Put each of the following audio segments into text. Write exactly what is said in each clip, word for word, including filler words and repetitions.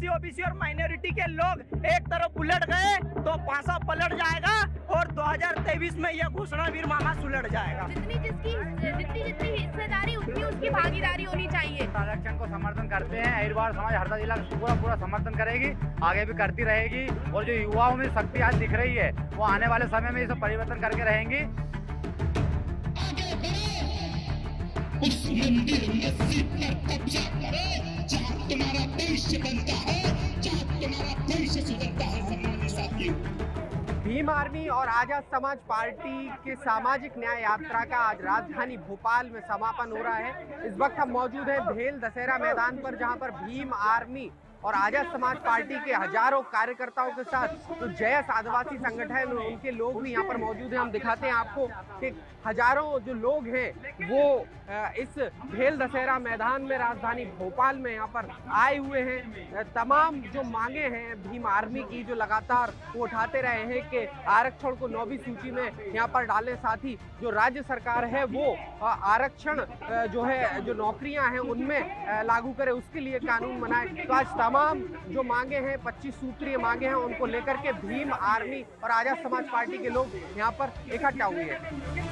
ST OBC और minority के लोग एक तरफ उलट गए तो पासा पलट जाएगा और दो हज़ार तेईस में यह घोषणा वीरमाला सुलट जाएगा। जितनी जिसकी जितनी जितनी हिस्सेदारी उतनी उसकी भागीदारी होनी चाहिए। आरक्षण को समर्थन करते हैं। अहिरवार समाज हरदा जिला पूरा पूरा समर्थन करेगी, आगे भी करती रहेगी और जो युवाओं में शक्ति आज दिख रही है वो आने वाले समय में इसे परिवर्तन करके रहेंगी। उस मंदिर मस्जिद पर कब्जा करे जहाँ तुम्हारा भविष्य बनता है, जहाँ तुम्हारा भविष्य सुधरता है। सम्मानित साथियों, भीम आर्मी और आजाद समाज पार्टी के सामाजिक न्याय यात्रा का आज राजधानी भोपाल में समापन हो रहा है। इस वक्त हम मौजूद हैं भेल दशहरा मैदान पर, जहां पर भीम आर्मी और आजाद समाज पार्टी के हजारों कार्यकर्ताओं के साथ तो जयस आदिवासी संगठन उनके लोग भी यहाँ पर मौजूद हैं। हम दिखाते हैं आपको कि हजारों जो लोग हैं वो इस भेल दशहरा मैदान में राजधानी भोपाल में यहाँ पर आए हुए हैं। तमाम जो मांगे हैं भीम आर्मी की जो लगातार वो उठाते रहे हैं कि आरक्षण को नौवीं सूची में यहाँ पर डालें, साथ ही जो राज्य सरकार है वो आरक्षण जो है जो नौकरियां हैं उनमें लागू करे, उसके लिए कानून बनाए। तो आज तमाम जो मांगे हैं पच्चीस सूत्रीय मांगे हैं उनको लेकर के भीम आर्मी और आजाद समाज पार्टी के लोग यहाँ पर इकट्ठा हुए हैं।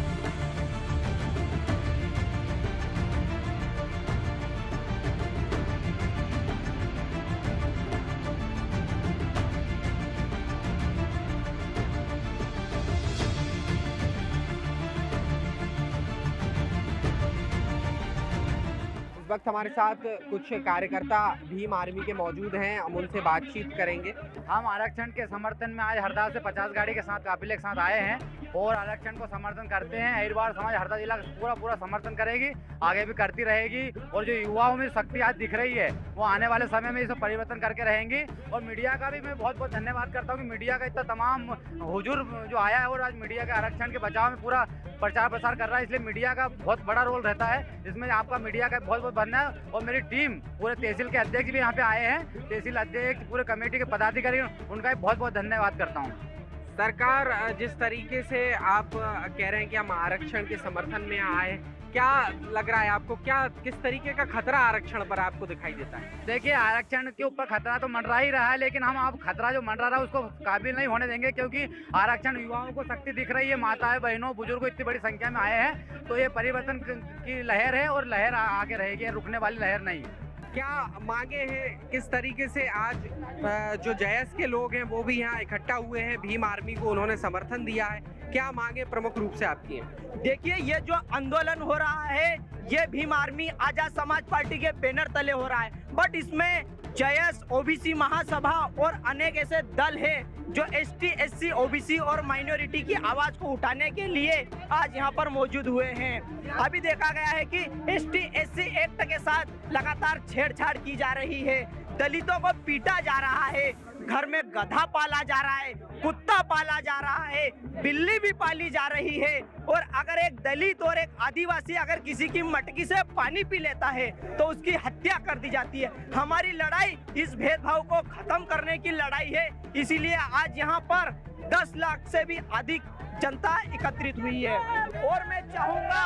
इस वक्त हमारे साथ कुछ कार्यकर्ता भीम आर्मी के मौजूद हैं, हम उनसे बातचीत करेंगे। हम आरक्षण के समर्थन में आज हरदा से पचास गाड़ी के साथ काफिले के साथ आए हैं और आरक्षण को समर्थन करते हैं। अहिरवार समाज हरदा जिला पूरा पूरा समर्थन करेगी, आगे भी करती रहेगी और जो युवाओं में शक्ति आज दिख रही है वो आने वाले समय में इसे परिवर्तन करके रहेंगी। और मीडिया का भी मैं बहुत बहुत धन्यवाद करता हूँ कि मीडिया का इतना तमाम हुजूर जो आया है और आज मीडिया के आरक्षण के बचाव में पूरा प्रचार प्रसार कर रहा है, इसलिए मीडिया का बहुत बड़ा रोल रहता है। इसमें आपका मीडिया का बहुत बहुत धन्यवाद। और मेरी टीम पूरे तहसील के अध्यक्ष भी यहाँ पे आए हैं, तहसील अध्यक्ष पूरे कमेटी के पदाधिकारी, उनका भी बहुत बहुत धन्यवाद करता हूँ। सरकार जिस तरीके से आप कह रहे हैं कि हम आरक्षण के समर्थन में आए, क्या लग रहा है आपको, क्या किस तरीके का खतरा आरक्षण पर आपको दिखाई देता है? देखिए, आरक्षण के ऊपर खतरा तो मंडरा ही रहा है, लेकिन हम अब खतरा जो मंडरा रहा है उसको काबिल नहीं होने देंगे, क्योंकि आरक्षण युवाओं को शक्ति दिख रही है, माताएं बहनों बुजुर्गों इतनी बड़ी संख्या में आए हैं, तो ये परिवर्तन की लहर है और लहर आगे रहेगी, रुकने वाली लहर नहीं। क्या मांगे हैं, किस तरीके से आज जो जयस के लोग हैं वो भी यहाँ इकट्ठा हुए हैं, भीम आर्मी को उन्होंने समर्थन दिया है, क्या मांगे प्रमुख रूप से आपकी हैं? देखिए, ये जो आंदोलन हो रहा है ये भीम आर्मी आजाद समाज पार्टी के बैनर तले हो रहा है, बट इसमें जयस ओबीसी महासभा और अनेक ऐसे दल हैं जो एसटी एससी ओबीसी और माइनॉरिटी की आवाज को उठाने के लिए आज यहाँ पर मौजूद हुए हैं। अभी देखा गया है कि एसटी एससी एक्ट के साथ लगातार छेड़छाड़ की जा रही है, दलितों को पीटा जा रहा है, घर में गधा पाला जा रहा है, कुत्ता पाला जा रहा है, बिल्ली भी पाली जा रही है, और अगर एक दलित और एक आदिवासी अगर किसी की मटकी से पानी पी लेता है तो उसकी हत्या कर दी जाती है। हमारी लड़ाई इस भेदभाव को खत्म करने की लड़ाई है, इसीलिए आज यहाँ पर दस लाख से भी अधिक जनता एकत्रित हुई है। और मैं चाहूंगा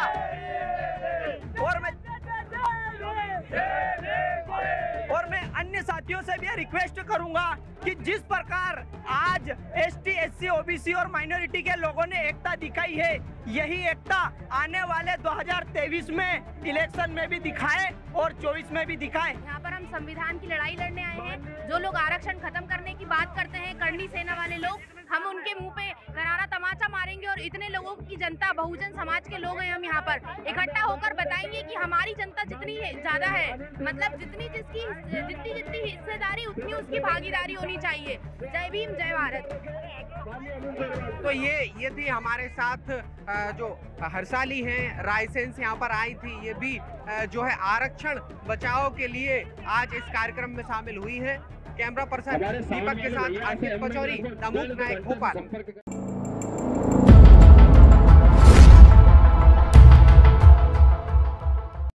और मैं और मैं अन्य साथियों से भी रिक्वेस्ट करूंगा कि जिस प्रकार आज एसटी एससी ओबीसी और माइनॉरिटी के लोगों ने एकता दिखाई है, यही एकता आने वाले दो हज़ार तेईस में इलेक्शन में भी दिखाए और चौबीस में भी दिखाए। यहाँ पर हम संविधान की लड़ाई लड़ने आए हैं। जो लोग आरक्षण खत्म करने की बात करते हैं, करनी सेना वाले लोग, हम उनके मुंह पे करारा तमाचा मारेंगे और इतने लोगों की जनता, बहुजन समाज के लोग हैं, हम यहाँ पर इकट्ठा होकर बताएंगे कि हमारी जनता जितनी ज्यादा है, मतलब जितनी जिसकी जितनी जितनी हिस्सेदारी उतनी उसकी भागीदारी होनी चाहिए। जय भीम, जय भारत। तो ये ये थी हमारे साथ जो हर्षाली हैं, रायसेन से यहाँ पर आई थी, ये भी जो है आरक्षण बचाओ के लिए आज इस कार्यक्रम में शामिल हुई है। कैमरा पर्सन दीपक के साथ अंकित पचौरी, नमूक नायक, भोपाल।